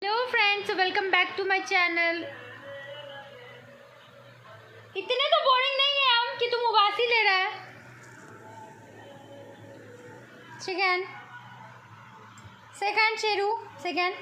Hello friends, welcome back to my channel. इतने तो boring नहीं है हम कि तुम उबासी ले रहा है। Second second Sheru second.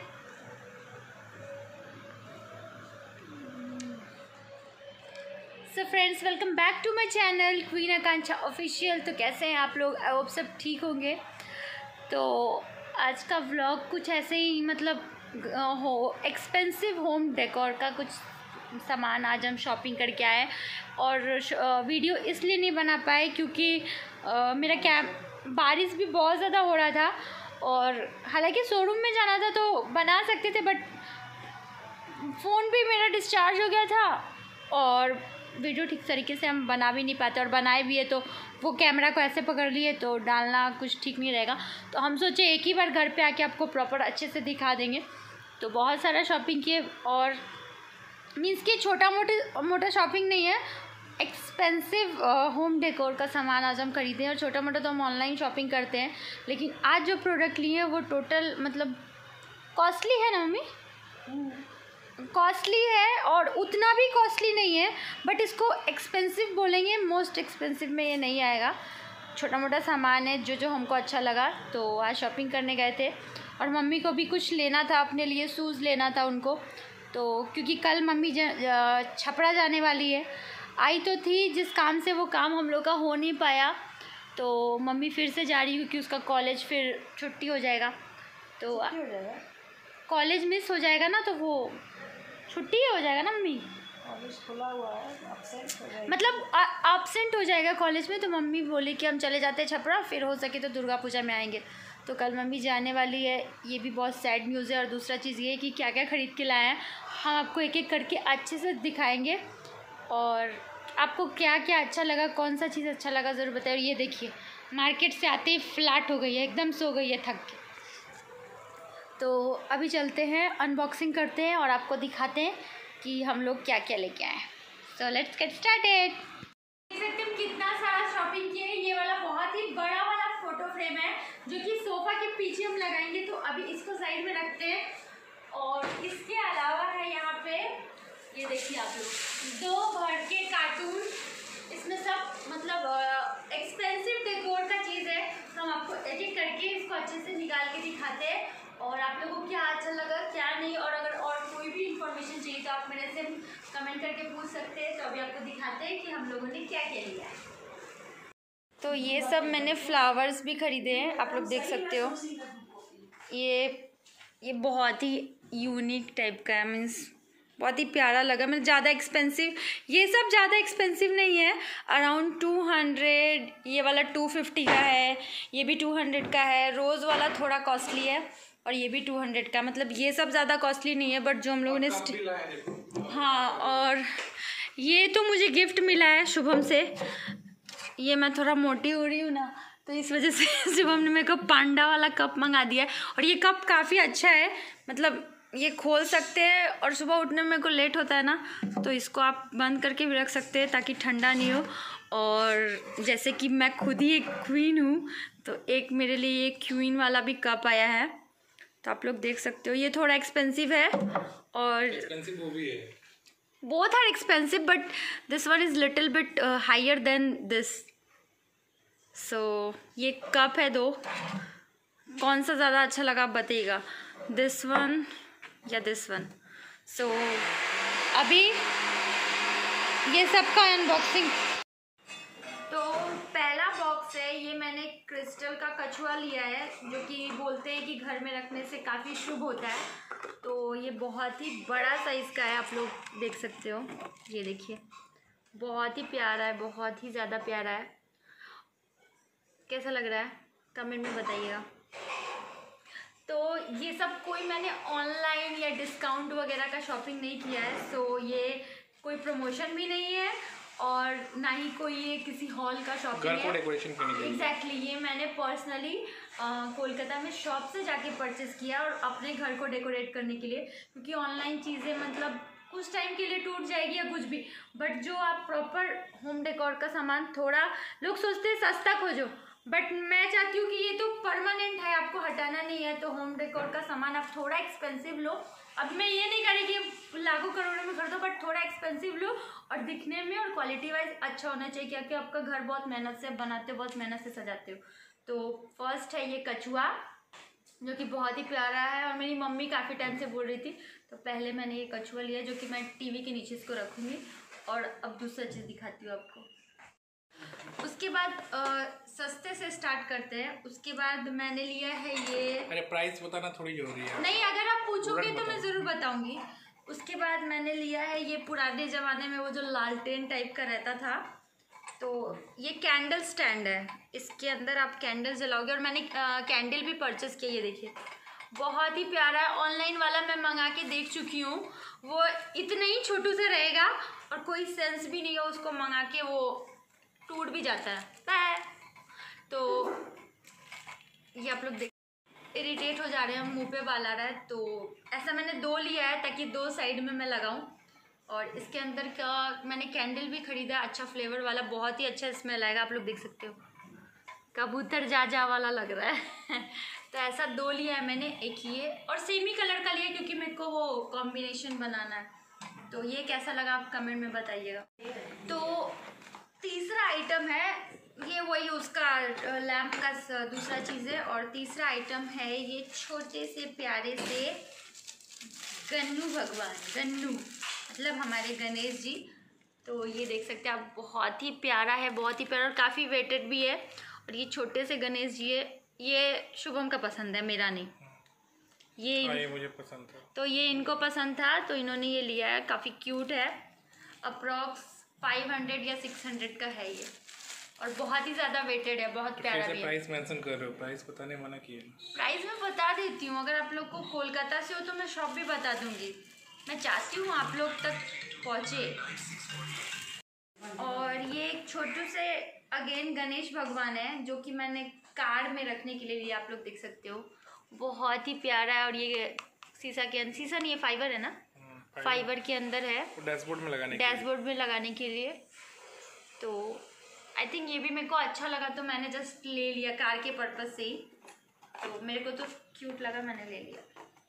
So friends, welcome back to my channel queen Akanksha official. तो कैसे हैं आप लोग? आई होप सब ठीक होंगे। तो आज का व्लॉग कुछ ऐसे ही मतलब एक्सपेंसिव होम डेकोर का कुछ सामान आज हम शॉपिंग करके आए। और वीडियो इसलिए नहीं बना पाए क्योंकि मेरा बारिश भी बहुत ज़्यादा हो रहा था। और हालांकि शोरूम में जाना था तो बना सकते थे, बट फ़ोन भी मेरा डिस्चार्ज हो गया था और वीडियो ठीक तरीके से हम बना भी नहीं पाते। और बनाए भी है तो वो कैमरा को ऐसे पकड़ लिए तो डालना कुछ ठीक नहीं रहेगा। तो हम सोचे एक ही बार घर पे आके आपको प्रॉपर अच्छे से दिखा देंगे। तो बहुत सारा शॉपिंग किए और मीन्स कि मोटा शॉपिंग नहीं है, एक्सपेंसिव होम डेकोर का सामान आज हम खरीदे हैं। और छोटा मोटा तो हम ऑनलाइन शॉपिंग करते हैं, लेकिन आज जो प्रोडक्ट लिए हैं वो टोटल मतलब कॉस्टली है ना मम्मी? कॉस्टली है और उतना भी कॉस्टली नहीं है, बट इसको एक्सपेंसिव बोलेंगे। मोस्ट एक्सपेंसिव में ये नहीं आएगा। छोटा मोटा सामान है जो हमको अच्छा लगा तो आज शॉपिंग करने गए थे। और मम्मी को भी कुछ लेना था, अपने लिए शूज़ लेना था उनको। तो क्योंकि कल मम्मी छपरा जाने वाली है, आई तो थी जिस काम से वो काम हम लोग का हो नहीं पाया। तो मम्मी फिर से जा रही क्योंकि उसका कॉलेज फिर छुट्टी हो जाएगा। तो कॉलेज मिस हो जाएगा ना, तो वो छुट्टी हो जाएगा ना मम्मी। कॉलेज खुला हुआ है, एब्सेंट हो जाएगा। मतलब एब्सेंट हो जाएगा कॉलेज में। तो मम्मी बोली कि हम चले जाते हैं छपरा, फिर हो सके तो दुर्गा पूजा में आएंगे। तो कल मम्मी जाने वाली है। ये भी बहुत सैड न्यूज़ है। और दूसरा चीज़ ये है कि क्या क्या ख़रीद के लाए हैं हम आपको एक एक करके अच्छे से दिखाएंगे। और आपको क्या क्या अच्छा लगा, कौन सा चीज़ अच्छा लगा ज़रूर बताइए। और ये देखिए, मार्केट से आते ही फ्लैट हो गई है, एकदम सो गई है थक के। तो अभी चलते हैं, अनबॉक्सिंग करते हैं और आपको दिखाते हैं कि हम लोग क्या क्या लेके आए। So let's get started. देख सकते हैं कितना सारा शॉपिंग किए। ये वाला बहुत ही बड़ा वाला फोटो फ्रेम है जो कि सोफ़ा के पीछे हम लगाएंगे। तो अभी इसको साइड में रखते हैं। और इसके अलावा है यहाँ पे, ये देखिए आप लोग, 2 भर के कार्टून। इसमें सब मतलब एक्सपेंसिव डेकोर का चीज़ है। तो हम आपको एक एक करके इसको अच्छे से निकाल के दिखाते हैं और आप लोगों को क्या अच्छा लगा क्या नहीं। और अगर और कोई भी इंफॉर्मेशन चाहिए तो आप मेरे से कमेंट करके पूछ सकते हैं। तो अभी आपको दिखाते हैं कि हम लोगों ने क्या क्या लिया है। तो ये सब मैंने फ्लावर्स भी खरीदे हैं, आप लोग देख सकते हो। ये बहुत ही यूनिक टाइप का है, मीन्स बहुत ही प्यारा लगा। मतलब ज़्यादा एक्सपेंसिव, ये सब ज़्यादा एक्सपेंसिव नहीं है। अराउंड 200, ये वाला 250 का है, ये भी 200 का है। रोज़ वाला थोड़ा कॉस्टली है और ये भी 200 का। मतलब ये सब ज़्यादा कॉस्टली नहीं है, बट जो हम लोगों ने हाँ। और ये तो मुझे गिफ्ट मिला है शुभम से। ये मैं थोड़ा मोटी हो रही हूँ ना, तो इस वजह से शुभम ने मेरे को पांडा वाला कप मंगा दिया है। और ये कप काफ़ी अच्छा है, मतलब ये खोल सकते हैं और सुबह उठने में मेरे को लेट होता है ना, तो इसको आप बंद करके भी रख सकते हैं ताकि ठंडा नहीं हो। और जैसे कि मैं खुद ही एक क्वीन हूँ, तो एक मेरे लिए ये क्वीन वाला भी कप आया है। तो आप लोग देख सकते हो, ये थोड़ा एक्सपेंसिव है और एक्सपेंसिव वो भी है। both are expensive, but this one is little bit higher than this. So ये कप है 2, कौन सा ज़्यादा अच्छा लगा आप बताइएगा, दिस वन या दिस वन। सो अभी ये सब का अनबॉक्सिंग। तो पहला बॉक्स है, ये मैंने क्रिस्टल का कछुआ लिया है जो कि बोलते हैं कि घर में रखने से काफ़ी शुभ होता है। तो ये बहुत ही बड़ा साइज़ का है, आप लोग देख सकते हो। ये देखिए, बहुत ही प्यारा है, बहुत ही ज़्यादा प्यारा है। कैसा लग रहा है कमेंट में बताइएगा। तो ये सब कोई मैंने ऑनलाइन या डिस्काउंट वगैरह का शॉपिंग नहीं किया है। सो ये कोई प्रमोशन भी नहीं है और ना ही कोई ये किसी हॉल का शॉपिंग है। डेकोरेशन करने के लिए एग्जैक्टली, ये मैंने पर्सनली कोलकाता में शॉप से जाके परचेस किया और अपने घर को डेकोरेट करने के लिए। क्योंकि ऑनलाइन चीज़ें मतलब कुछ टाइम के लिए टूट जाएगी या कुछ भी, बट जो आप प्रॉपर होम डेकोर का सामान, थोड़ा लोग सोचते हैं सस्ता खोजो, बट मैं चाहती हूँ कि ये तो परमानेंट है, आपको हटाना नहीं है, तो होम डेकोर का सामान आप थोड़ा एक्सपेंसिव लो। अब मैं ये नहीं कह रही कि लाखों करोड़ों में खरीदो, बट थोड़ा एक्सपेंसिव लो और दिखने में और क्वालिटी वाइज अच्छा होना चाहिए, क्योंकि आपका घर बहुत मेहनत से बनाते हो, बहुत मेहनत से सजाते हो। तो फर्स्ट है ये कछुआ, जो कि बहुत ही प्यारा है और मेरी मम्मी काफ़ी टाइम से बोल रही थी, तो पहले मैंने ये कछुआ लिया, जो कि मैं टीवी के नीचे इसको रखूँगी। और अब दूसरा चीज़ दिखाती हूँ आपको। उसके बाद सस्ते से स्टार्ट करते हैं। उसके बाद मैंने लिया है ये, अरे प्राइस बताना थोड़ी जरूरी है। नहीं, अगर आप पूछोगे तो मैं ज़रूर बताऊंगी। उसके बाद मैंने लिया है ये, पुराने ज़माने में वो जो लालटेन टाइप का रहता था, तो ये कैंडल स्टैंड है, इसके अंदर आप कैंडल जलाओगे। और मैंने कैंडल भी परचेस किया, ये देखिए बहुत ही प्यारा है। ऑनलाइन वाला मैं मंगा के देख चुकी हूँ, वो इतना ही छोटू सा रहेगा और कोई सेंस भी नहीं है उसको मंगा के, वो टूट भी जाता है। तो ये आप लोग देख, इरिटेट हो जा रहे हैं, मुंह पे बाल आ रहा है, तो ऐसा मैंने 2 लिया है ताकि 2 साइड में मैं लगाऊं। और इसके अंदर का मैंने कैंडल भी खरीदा, अच्छा फ्लेवर वाला, बहुत ही अच्छा स्मेल आएगा, आप लोग देख सकते हो, कबूतर जा वाला लग रहा है। तो ऐसा 2 लिया है मैंने, एक ये और सेमी कलर का लिया क्योंकि मेरे को वो कॉम्बिनेशन बनाना है। तो ये कैसा लगा आप कमेंट में बताइएगा। तो तीसरा आइटम है ये, वही उसका लैम्प का दूसरा चीज़ है। और तीसरा आइटम है ये छोटे से प्यारे से गन्नू भगवान, गन्नू मतलब हमारे गणेश जी। तो ये देख सकते हैं आप, बहुत ही प्यारा है, बहुत ही प्यारा और काफ़ी वेटेड भी है। और ये छोटे से गणेश जी है, ये शुभम का पसंद है, मेरा नहीं। ये मुझे पसंद था, तो ये इनको पसंद था, तो इन्होंने ये लिया है, काफ़ी क्यूट है। अप्रॉक्स 500 या 600 का है ये, और बहुत ही ज़्यादा वेटेड है, बहुत प्यारा भी है। प्राइस मेंशन कर रहे हो, प्राइस बताने मना किया। प्राइस मैं बता देती हूँ, अगर आप लोग को कोलकाता से हो तो मैं शॉप भी बता दूँगी। मैं चाहती हूँ आप लोग तक पहुँचे। और ये एक छोटू से अगेन गणेश भगवान है, जो कि मैंने कार में रखने के लिए लिया, आप लोग देख सकते हो, बहुत ही प्यारा है। और ये शीशा के अंदर, शीशा नहीं है, फाइबर है ना, फाइबर के अंदर है, डैशबोर्ड में लगाने के लिए। तो आई थिंक ये भी मेरे को अच्छा लगा, तो मैंने जस्ट ले लिया कार के पर्पस से ही, तो मेरे को तो क्यूट लगा, मैंने ले लिया।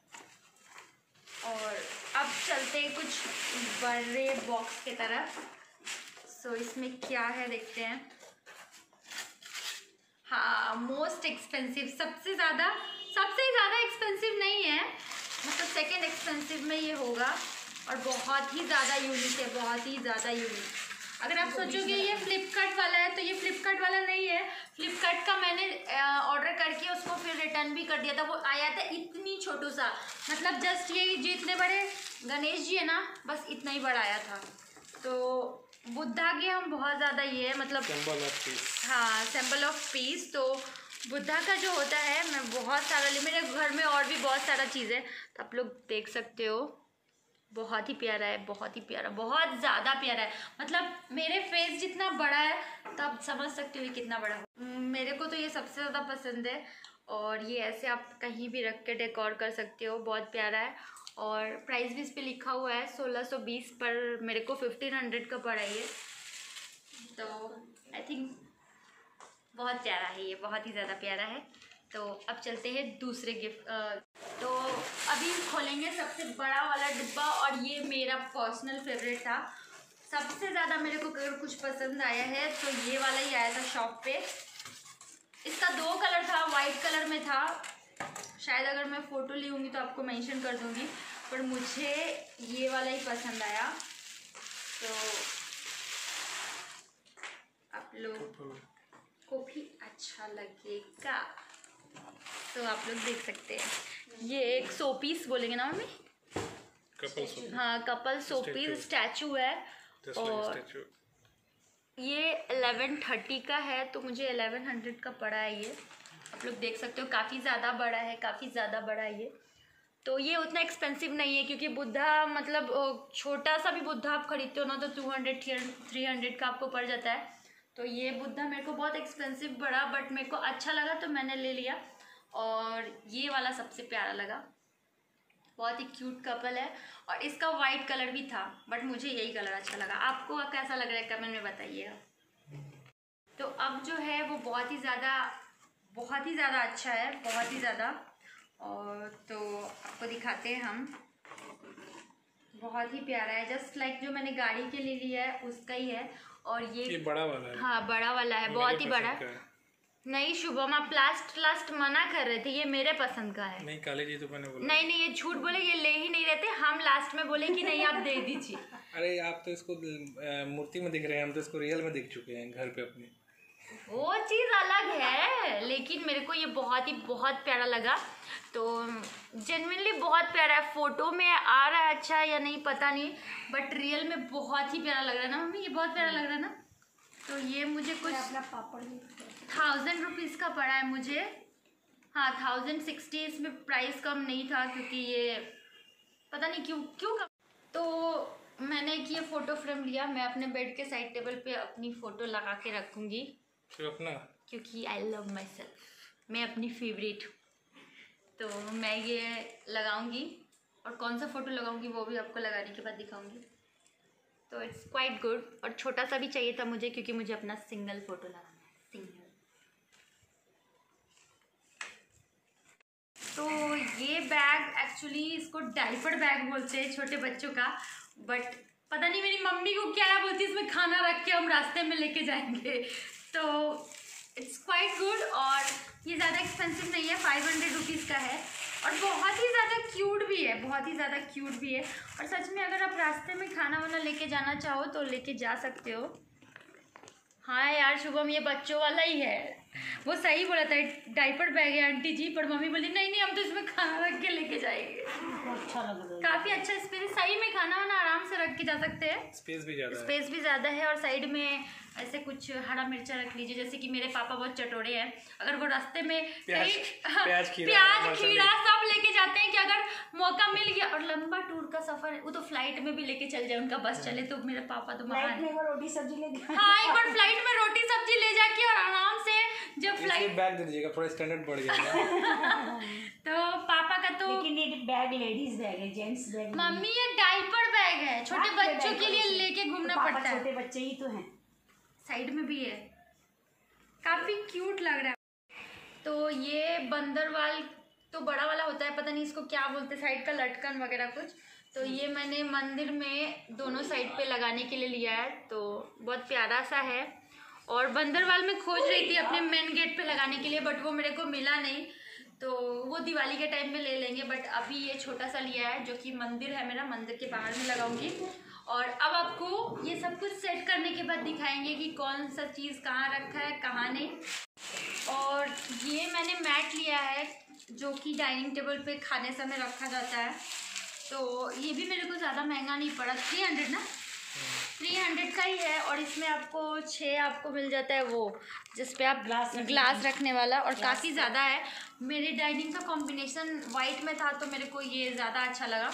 और अब चलते हैं कुछ बड़े बॉक्स की तरफ। सो इसमें क्या है देखते हैं। हाँ, मोस्ट एक्सपेंसिव, सबसे ज़्यादा एक्सपेंसिव नहीं है, मतलब सेकेंड एक्सपेंसिव में ये होगा। और बहुत ही ज़्यादा यूनिक है, बहुत ही ज़्यादा यूनिक। अगर आप सोचोगे ये फ्लिपकार्ट वाला है, तो ये फ्लिपकार्ट वाला नहीं है। फ्लिपकार्ट का मैंने ऑर्डर करके उसको फिर रिटर्न भी कर दिया था, वो आया था इतनी छोटू सा, मतलब जस्ट ये जितने बड़े गणेश जी है ना, बस इतना ही बड़ा आया था। तो बुद्धा के हम बहुत ज़्यादा ये है, मतलब सिंबल ऑफ पीस, हाँ, सिंबल ऑफ पीस। तो बुद्धा का जो होता है मैं बहुत सारा ली, मेरे घर में और भी बहुत सारा चीज़ है, तो आप लोग देख सकते हो, बहुत ही प्यारा है, बहुत ही प्यारा, बहुत ज़्यादा प्यारा है, मतलब मेरे फेस जितना बड़ा है, तो आप समझ सकते हो ये कितना बड़ा हो। मेरे को तो ये सबसे ज़्यादा पसंद है। और ये ऐसे आप कहीं भी रख के डेकोर कर सकते हो, बहुत प्यारा है। और प्राइस भी इस पर लिखा हुआ है 1620, पर मेरे को 1500 का पड़ा ये। तो आई थिंक बहुत प्यारा है ये, बहुत ही ज़्यादा प्यारा है। तो अब चलते हैं दूसरे गिफ्ट। तो अभी खोलेंगे सबसे बड़ा वाला डिब्बा, और ये मेरा पर्सनल फेवरेट था। सबसे ज़्यादा मेरे को अगर कुछ पसंद आया है तो ये वाला ही आया था शॉप पे। इसका 2 कलर था, वाइट कलर में था, शायद अगर मैं फ़ोटो ली होंगी तो आपको मेंशन कर दूंगी, पर मुझे ये वाला ही पसंद आया। तो आप लोग को भी अच्छा लगेगा, तो आप लोग देख सकते हैं। ये एक शोपीस बोलेंगे ना मम्मी, हाँ, कपल शोपीस स्टैचू है। और ये 1130 का है, तो मुझे 1100 का पड़ा है ये, आप लोग देख सकते हो, काफ़ी ज़्यादा बड़ा है, काफ़ी ज़्यादा बड़ा है ये। तो ये उतना एक्सपेंसिव नहीं है, क्योंकि बुद्धा मतलब छोटा सा भी बुद्धा आप खरीदते हो ना, तो 200-300 का आपको पड़ जाता है। तो ये बुद्धा मेरे को बहुत एक्सपेंसिव पड़ा, बट मेरे को अच्छा लगा तो मैंने ले लिया। और ये वाला सबसे प्यारा लगा, बहुत ही क्यूट कपल है, और इसका वाइट कलर भी था, बट मुझे यही कलर अच्छा लगा। आपको कैसा लग रहा है कमेंट में बताइएगा। तो अब जो है वो बहुत ही ज़्यादा अच्छा है, बहुत ही ज़्यादा। और तो आपको दिखाते हैं हम, बहुत ही प्यारा है, जस्ट लाइक जो मैंने गाड़ी के लिए लिया है उसका ही है। और ये बड़ा वाला है। हाँ बड़ा वाला है, बहुत ही बड़ा है। नहीं शुभम, आप लास्ट मना कर रहे थे, ये मेरे पसंद का है। नहीं काली जी तो मैंने बोला। नहीं ये झूठ बोले, ये ले ही नहीं रहते, हम लास्ट में बोले कि नहीं आप दे दीजिए। अरे आप तो इसको मूर्ति में दिख रहे हैं, हम तो इसको रियल में देख चुके हैं घर पे अपने। वो चीज़ अलग है, लेकिन मेरे को ये बहुत प्यारा लगा। तो जेन्युइनली बहुत प्यारा है, फोटो में आ रहा है अच्छा या नहीं पता नहीं, बट रियल में बहुत ही प्यारा लग रहा है ना मम्मी, ये बहुत प्यारा लग रहा है ना। तो ये मुझे कुछ 1000 रुपीज़ का पड़ा है मुझे। हाँ 1060, इसमें प्राइस कम नहीं था क्योंकि ये पता नहीं क्यों कम। तो मैंने ये फ़ोटो फ्रेम लिया, मैं अपने बेड के साइड टेबल पे अपनी फ़ोटो लगा के रखूँगी अपना, क्योंकि आई लव माई सेल्फ, मैं अपनी फेवरेट। तो मैं ये लगाऊंगी, और कौन सा फ़ोटो लगाऊंगी वो भी आपको लगाने के बाद दिखाऊंगी। तो इट्स क्वाइट गुड, और छोटा सा भी चाहिए था मुझे क्योंकि मुझे अपना सिंगल फ़ोटो लगाना है, सिंगल। तो ये बैग एक्चुअली इसको डायपर बैग बोलते हैं छोटे बच्चों का, बट पता नहीं मेरी मम्मी को क्या है, बोलती है इसमें खाना रख के हम रास्ते में लेके जाएंगे। तो इट्स क्वाइट गुड, और ये ज़्यादा एक्सपेंसिव नहीं है, 500 रुपीज़ का है, और बहुत ही ज़्यादा क्यूट भी है, बहुत ही ज़्यादा क्यूट भी है। और सच में अगर आप रास्ते में खाना वाना लेके जाना चाहो तो लेके जा सकते हो। हाँ यार शुभम, ये बच्चों वाला ही है, वो सही बोला था, डायपर बैग है आंटी जी, पर मम्मी बोली नहीं हम तो इसमें खाना रख के लेके जाएंगे। अच्छा लग रहा है, काफ़ी अच्छा स्पेस, सही में खाना वाना आराम से रख के जा सकते हैं, स्पेस भी ज़्यादा है। और साइड में ऐसे कुछ हरा मिर्चा रख लीजिए, जैसे कि मेरे पापा बहुत चटोरे हैं, अगर वो रास्ते में प्याज खीरा सब लेके जाते हैं कि अगर मौका मिल गया, और लंबा टूर का सफर है, वो तो फ्लाइट में भी लेके चल जाए, उनका बस चले तो मेरे पापा तो महान है। रोटी सब्जी ले हाँ एक बार फ्लाइट में रोटी सब्जी ले जाके और आराम से जब फ्लाइट बैग दे दीजिएगा, थोड़ा स्टैंडर्ड बढ़ जाएगा। तो पापा का तो, लेकिन ये बैग लेडीज बैग है, जेंट्स बैग। मम्मी ये डायपर बैग है, छोटे बच्चों के लिए लेके घूमना पड़ता है, छोटे बच्चे ही तो हैं। साइड में भी है, काफी क्यूट लग रहा है। तो ये बंदरवाल तो बड़ा वाला होता है, पता नहीं इसको क्या बोलते, साइड का लटकन वगैरह कुछ। तो ये मैंने मंदिर में दोनों साइड पे लगाने के लिए लिया है, तो बहुत प्यारा सा है। और बंदरवाल में खोज रही थी अपने मेन गेट पे लगाने के लिए, बट वो मेरे को मिला नहीं, तो वो दिवाली के टाइम में ले लेंगे। बट अभी ये छोटा सा लिया है, जो कि मंदिर है मेरा, मंदिर के बाहर में लगाऊंगी। और अब आपको ये सब कुछ सेट करने के बाद दिखाएंगे कि कौन सा चीज़ कहाँ रखा है कहाँ नहीं। और ये मैंने मैट लिया है जो कि डाइनिंग टेबल पे खाने समय रखा जाता है, तो ये भी मेरे को ज़्यादा महंगा नहीं पड़ा, 300 ना, 300 का ही है। और इसमें आपको 6 आपको मिल जाता है वो, जिस पे आप ग्लास रखने वाला, और काफ़ी ज़्यादा है। मेरे डाइनिंग का कॉम्बिनेशन वाइट में था तो मेरे को ये ज़्यादा अच्छा लगा।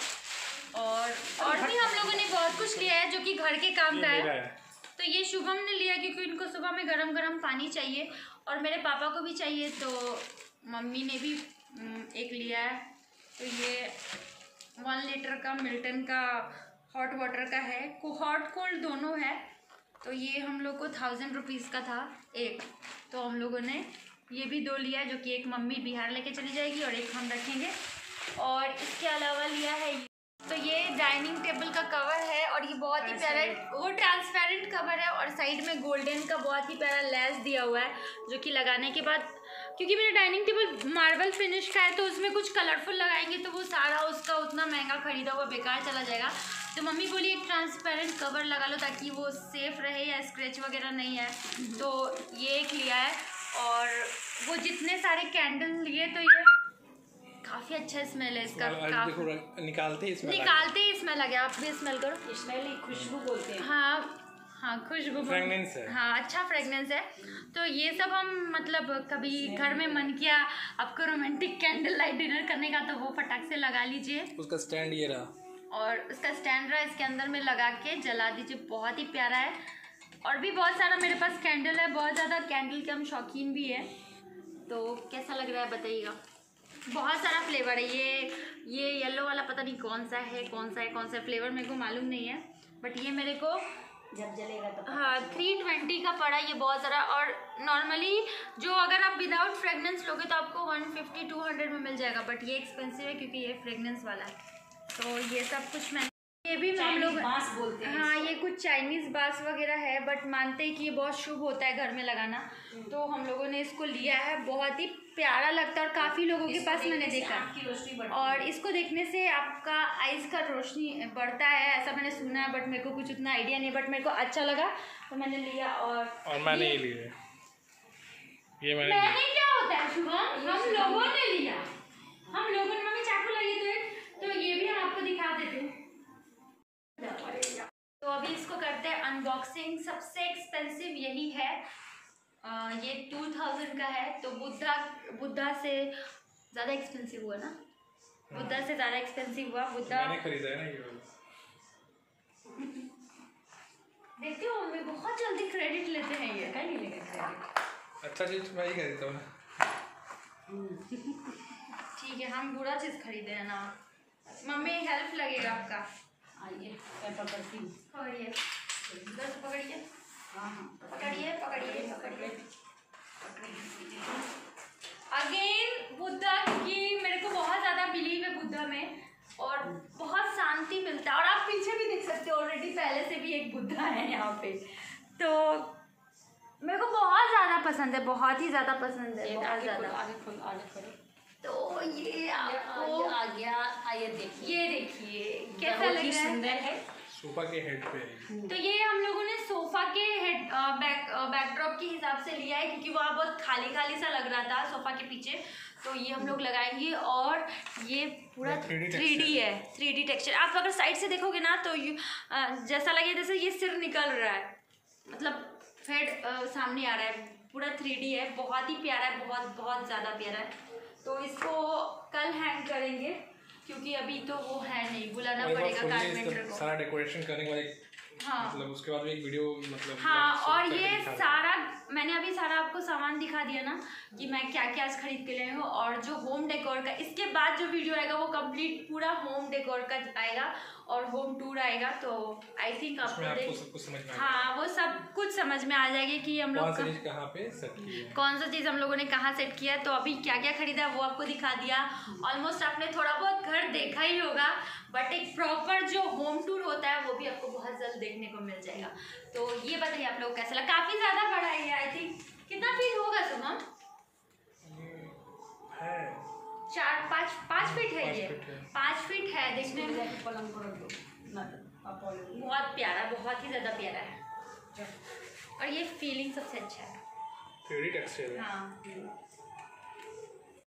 और भी हम लोगों ने बहुत कुछ लिया है जो कि घर के काम का है। तो ये शुभम ने लिया क्योंकि इनको सुबह में गरम गरम पानी चाहिए, और मेरे पापा को भी चाहिए, तो मम्मी ने भी एक लिया है। तो ये 1 लीटर का मिल्टन का हॉट वाटर का है, हॉट कोल्ड दोनों है। तो ये हम लोग को 1000 रुपीज़ का था एक, तो हम लोगों ने ये भी 2 लिया, जो कि एक मम्मी बिहार लेके चली जाएगी और एक हम रखेंगे। और इसके अलावा लिया है, तो ये डाइनिंग टेबल का कवर है, और ये बहुत ही प्यारा है, वो ट्रांसपेरेंट कवर है, और साइड में गोल्डन का बहुत ही प्यारा लेस दिया हुआ है, जो कि लगाने के बाद, क्योंकि मेरा डाइनिंग टेबल मार्बल फिनिश का है, तो उसमें कुछ कलरफुल लगाएंगे तो वो सारा उसका उतना महंगा खरीदा हुआ बेकार चला जाएगा। तो मम्मी बोली एक ट्रांसपेरेंट कवर लगा लो ताकि वो सेफ रहे, या स्क्रैच वगैरह नहीं है, तो ये एक लिया है। और वो जितने सारे कैंडल लिए, तो ये काफ़ी अच्छा स्मेल है इसका, निकालते ही स्मेल आ गया, आप भी स्मेल करो, स्मेल खुशबू बोलते हैं। हाँ खुशबू, फ्रेगनेंस है, हाँ अच्छा फ्रेगनेंस है। तो ये सब हम मतलब कभी घर में मन किया आपको रोमांटिक कैंडल लाइट डिनर करने का, तो वो फटाक से लगा लीजिए। उसका स्टैंड ये रहा, और उसका स्टैंड रहा, इसके अंदर में लगा के जला दीजिए, बहुत ही प्यारा है। और भी बहुत सारा मेरे पास कैंडल है, बहुत ज़्यादा कैंडल के हम शौकीन भी है। तो कैसा लग रहा है बताइएगा, बहुत सारा फ्लेवर है। ये येलो वाला पता नहीं कौन सा है फ्लेवर मेरे को मालूम नहीं है, बट ये मेरे को जब जलेगा तो पता हाँ चलेगा। 320 का पड़ा ये बहुत ज़रा। और नॉर्मली जो अगर आप विदाउट फ्रेगनेंस लोगे तो आपको 150-200 में मिल जाएगा, बट ये एक्सपेंसिव है क्योंकि ये फ्रेगनेंस वाला है। तो ये सब कुछ मैं ये भी हम लोग चाइनीज बांस बोलते हैं हाँ इसको। ये कुछ चाइनीज़ बांस वगैरह है, बट मानते हैं कि ये बहुत शुभ होता है घर में लगाना। तो हम लोगों ने इसको लिया है, बहुत ही प्यारा लगता है और काफ़ी लोगों के इसको पास मैंने देखने से देखा। आँख की रोशनी बढ़ती और है। इसको देखने से आपका आइज़ का रोशनी बढ़ता है, ऐसा मैंने सुना है, बट मेरे को कुछ उतना आइडिया नहीं, बट मेरे को अच्छा लगा तो मैंने लिया। और मैंने ये लिए, ये मैंने लिया। मैंने क्या होता है शुभम, हम लोगों ने लिया, हम लोगों ने। मम्मी चाकू लगी तो ये भी हम आपको दिखा देते हैं। तो अभी इसको करते हैं अनबॉक्सिंग। सबसे एक्सपेंसिव यही है, ये 2000 का है। तो बुद्धा से ज़्यादा एक्सपेंसिव हुआ ना, बुद्धा से ज़्यादा एक्सपेंसिव हुआ। बुद्धा मैंने खरीदा है ना ये वाला। देखते हो मम्मी बहुत जल्दी क्रेडिट लेते हैं ये। कहीं नहीं लेगा क्रेडिट। अच्छा चीज मैं ही खरीदता हूँ ना। ठीक है, हम बुरा चीज़ खरीदे हैं ना। मम्मी हेल्प लगेगा आपका। आइए मैं पकड़ती हूँ। पकड़िए, इधर से पकड़िए, हाँ पकड़िए पकड़िए पकड़िए। अगेन बुद्धा की मेरे को बहुत ज़्यादा बिलीव है बुद्धा में, और बहुत शांति मिलता है। और आप पीछे भी देख सकते हो, ऑलरेडी पहले से भी एक बुद्धा है यहाँ पे। तो मेरे को बहुत ज़्यादा पसंद है, बहुत ही ज़्यादा पसंद है, बहुत ज़्यादा। आगे खोलो। तो ये आपको आ गया। आइए देखिए, ये देखिए कैसा बहुत लग ही रहा है। सुंदर है। सोफा के हेड पे है। तो ये हम लोगों ने सोफा के हेड बैकड्रॉप के हिसाब से लिया है, क्योंकि वहाँ बहुत खाली खाली सा लग रहा था सोफा के पीछे। तो ये हम लोग लगाएंगे। और ये पूरा 3D है, 3D टेक्सचर। आप अगर साइड से देखोगे ना तो जैसा लगे जैसे ये सिर निकल रहा है, मतलब हेड सामने आ रहा है। पूरा 3D है, बहुत ही प्यारा है, बहुत बहुत ज़्यादा प्यारा है। तो इसको कल हैंग करेंगे, क्योंकि अभी तो वो है नहीं, बुलाना पड़ेगा कारपेंटर को। सारा डेकोरेशन करने के बाद हाँ मतलब उसके बाद एक वीडियो मतलब हाँ। सब और करके ये दिखा सारा मैंने अभी सारा आपको सामान दिखा दिया ना कि मैं क्या क्या आज खरीद के लाई हूँ। और जो होम डेकोर का इसके बाद जो वीडियो आएगा वो कंप्लीट पूरा होम डेकोर का आएगा और होम टूर आएगा। तो आई थिंक उसमें आपको आपको सब कुछ समझ में हाँ वो सब कुछ समझ में आ जाएगी कि हम कौन लोग सा चीज कहाँ पे सेट की है। कौन सा चीज़ हम लोगों ने कहाँ सेट किया। तो अभी क्या क्या खरीदा वो आपको दिखा दिया। ऑलमोस्ट आपने थोड़ा बहुत घर देखा ही होगा, बट एक प्रॉपर जो होम टूर होता है वो भी आपको बहुत जल्द देखने को मिल जाएगा। तो ये बताइए आप लोग कैसा लगा। काफ़ी ज़्यादा बड़ा है, आई थिंक कितना फीट होगा सुमन? है 4-5 फीट है ये, 5 फीट है देखने में। पलंग पर रख दो ना पापा। बहुत प्यारा, बहुत ही ज़्यादा प्यारा है। और ये फीलिंग सबसे अच्छा है। 3D टेक्सचर है। हाँ